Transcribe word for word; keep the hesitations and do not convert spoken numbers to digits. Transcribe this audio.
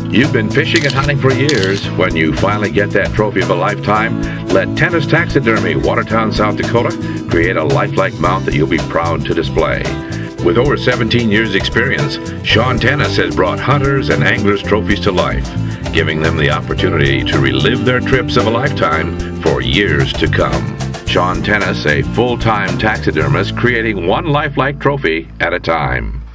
You've been fishing and hunting for years. When you finally get that trophy of a lifetime, let Tennis Taxidermy, Watertown, South Dakota, create a lifelike mount that you'll be proud to display. With over seventeen years experience, Sean Tennis has brought hunters and anglers trophies to life, giving them the opportunity to relive their trips of a lifetime for years to come. Sean Tennis, a full-time taxidermist, creating one lifelike trophy at a time.